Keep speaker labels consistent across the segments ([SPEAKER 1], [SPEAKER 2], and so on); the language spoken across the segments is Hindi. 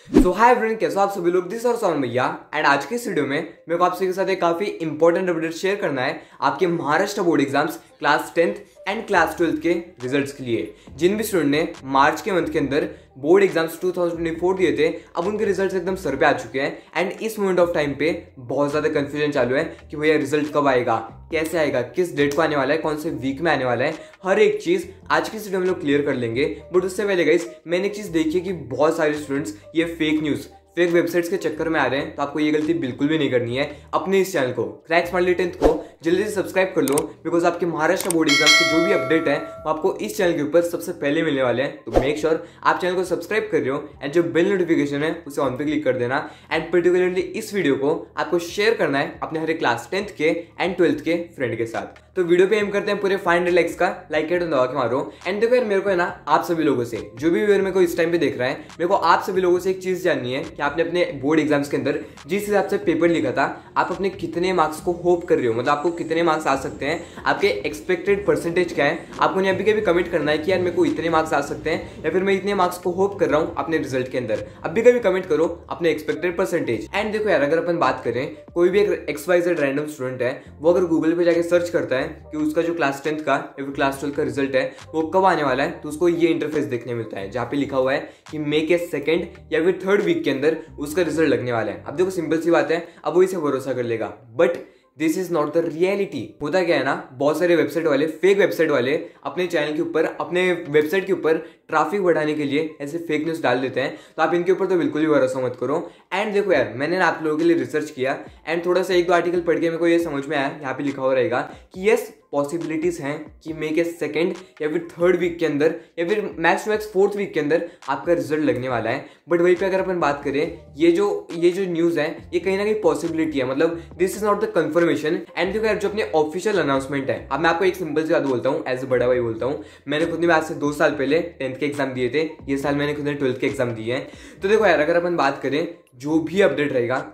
[SPEAKER 1] सो हाय एवरीवन, कैसे हो आप सभी लोग। दिस और सोन भैया एंड आज के इस वीडियो में मेरे को आप सभी के साथ एक काफी इंपॉर्टेंट अपडेट शेयर करना है आपके Maharashtra board exams class 10th and class 12th के रिजल्ट्स के लिए। जिन भी स्टूडेंट ने मार्च के मंथ के अंदर बोर्ड एग्जाम्स 2024 दिए थे, अब उनके रिजल्ट्स एकदम सर पे आ चुके हैं एंड इस मोमेंट ऑफ टाइम पे बहुत ज्यादा कंफ्यूजन चालू है कि भैया रिजल्ट कब आएगा, कैसे आएगा, किस डेट को आने वाला है, कौन से वीक में आने वाला है। हर एक चीज आज की इस वीडियो में लोग क्लियर कर लेंगे। बट उससे पहले गाइस, मैंने एक चीज देखी है कि बहुत सारे स्टूडेंट्स ये फेक न्यूज, फेक वेबसाइट्स के चक्कर में आ रहे हैं। तो आपको ये गलती बिल्कुल भी नहीं करनी है। अपने इस चैनल को क्रैक स्मार्टली 10th को जल्दी से सब्सक्राइब कर लो, बिकॉज आपके महाराष्ट्र बोर्ड एग्जाम के जो भी अपडेट है वो आपको इस चैनल के ऊपर सबसे पहले मिलने वाले हैं। तो मेक श्योर आप चैनल को सब्सक्राइब कर रहे हो एंड जो बेल नोटिफिकेशन है उसे ऑन पे क्लिक कर देना। एंड पर्टिकुलरली इस वीडियो को आपको शेयर करना है अपने हर एक क्लास 10th के एंड 12th के फ्रेंड के साथ। तो वीडियो पे एम करते हैं पूरे 500 लाइक्स का, लाइक बटन दबा के मारो। एंड देखो यार, मेरे को है ना आप सभी लोगों से, जो भी व्यूअर मेरे को इस टाइम पे देख रहा है, मेरे को आप सभी लोगों से एक चीज जाननी है कि आपने अपने बोर्ड एग्जाम्स के अंदर जिस हिसाब से पेपर लिखा था, आप अपने कितने मार्क्स को होप कर रहे हो, मतलब आपको कितने मार्क्स आ सकते हैं, आपके एक्सपेक्टेड परसेंटेज क्या है। आपको अभी कभी कमेंट करना है कि यार मेरे को इतने मार्क्स आ सकते हैं या फिर मैं इतने मार्क्स को होप कर रहा हूँ अपने रिजल्ट के अंदर। अभी कभी कमेंट करो अपने एक्सपेक्टेड परसेंटेज। एंड देखो यार, अगर अपन बात करें, कोई भी एक XYZ रैंडम स्टूडेंट है, वो अगर गूगल पे जाके सर्च करता है कि उसका जो क्लास 10th का या फिर क्लास 12th का रिजल्ट है वो कब आने वाला है, तो उसको ये इंटरफेस देखने मिलता है जहाँ पे लिखा हुआ है कि मई के 2nd या फिर 3rd वीक के अंदर उसका रिजल्ट लगने वाला है। अब देखो सिंपल सी बात है, अब वो इसे भरोसा कर लेगा। But this is not the reality. होता क्या है ना, बहुत सारे वेबसाइट वाले, फेक वेबसाइट वाले अपने चैनल के ऊपर, अपने वेबसाइट के ऊपर ट्रैफिक बढ़ाने के लिए ऐसे फेक न्यूज डाल देते हैं। तो आप इनके ऊपर तो बिल्कुल भी भरोसा मत करो। एंड देखो यार, मैंने ना आप लोगों के लिए रिसर्च किया एंड थोड़ा सा एक दो आर्टिकल पढ़ के मेरे को ये समझ में आया, यहाँ पे लिखा हुआ रहेगा कि यस पॉसिबिलिटीज हैं कि मई के 2nd या फिर 3rd वीक के अंदर या फिर max to max 4th week के अंदर आपका रिजल्ट लगने वाला है। बट वहीं पे अगर अपन बात करें, ये जो न्यूज है ये कहीं ना कहीं पॉसिबिलिटी है, मतलब this is not the confirmation. And देखो यार, जो अपने ऑफिशियल अनाउंसमेंट है, अब मैं आपको एक सिंपल सी बात बोलता हूँ, एज ए बड़ा भाई बोलता हूँ, मैंने खुद ने आज से 2 साल पहले 10th के एग्जाम दिए थे, ये साल मैंने खुद ने 12th के एग्जाम दिए हैं। तो देखो यार, अगर अपन बात करें, जो भी अपडेट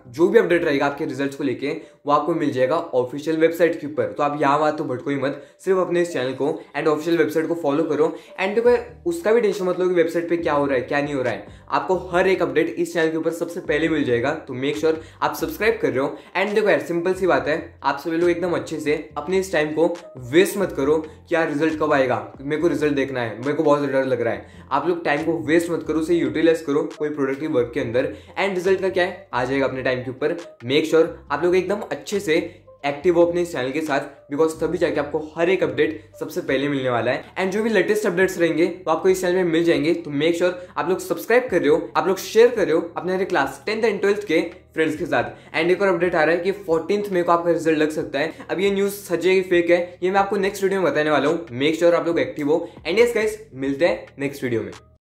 [SPEAKER 1] रहेगा आपके रिजल्ट्स को लेके, वो आपको मिल जाएगा ऑफिशियल वेबसाइट के ऊपर। तो आप यहाँ बात तो भटको ही मत, सिर्फ अपने इस चैनल को एंड ऑफिशियल वेबसाइट को फॉलो करो। एंड देखो उसका भी टेंशन मत लो कि वेबसाइट पे क्या हो रहा है क्या नहीं हो रहा है, आपको हर एक अपडेट इस चैनल के ऊपर सबसे पहले मिल जाएगा। तो मेक श्योर आप सब्सक्राइब कर रहे हो। एंड देखो यार, सिंपल सी बात है, आप सभी लोग एकदम अच्छे से अपने इस टाइम को वेस्ट मत करो कि यार रिजल्ट कब आएगा, मेरे को रिजल्ट देखना है, मेरे को बहुत डर लग रहा है। आप लोग टाइम को वेस्ट मत करो, उसे यूटिलाइज करो कोई प्रोडक्टिव वर्क के अंदर। एंड रिजल्ट का क्या है, आ जाएगा अपने टाइम के ऊपर। मेक श्योर आप लोग एकदम अच्छे से एक्टिव हो अपने इस चैनल के साथ, बिकॉज तभी जाके आपको हर एक अपडेट सबसे पहले मिलने वाला है। एंड जो भी लेटेस्ट अपडेट्स रहेंगे वो आपको इस चैनल में मिल जाएंगे। तो मेक श्योर आप लोग सब्सक्राइब कर रहे हो, आप लोग शेयर कर रहे हो अपने हर क्लास 10th एंड 12th के फ्रेंड्स के साथ। एंड एक और अपडेट आ रहा है कि 14th मई को आपका रिजल्ट लग सकता है। अब ये न्यूज सच है कि फेक है, ये मैं आपको नेक्स्ट वीडियो में बताने वाला हूँ। मेक श्योर आप लोग एक्टिव हो। एंड यस गाइस, मिलते हैं नेक्स्ट वीडियो में।